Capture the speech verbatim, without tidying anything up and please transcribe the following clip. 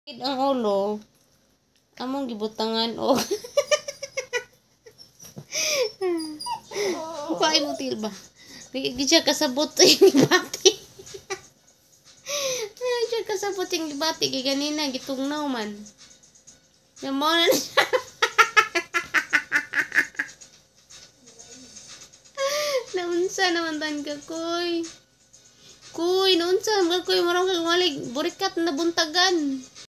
Ang ulo. Among gibutangan o. Paay mo til ba? Di siya kasabot yung ibati. Di siya kasabot yung ibati. Kaya ganina, gitungnaw man. Yung mo na siya. Naunsa naman tan ka, kuy. Kuy, naunsa naman ka, kuy. Marang kang malig. Burikat na buntagan.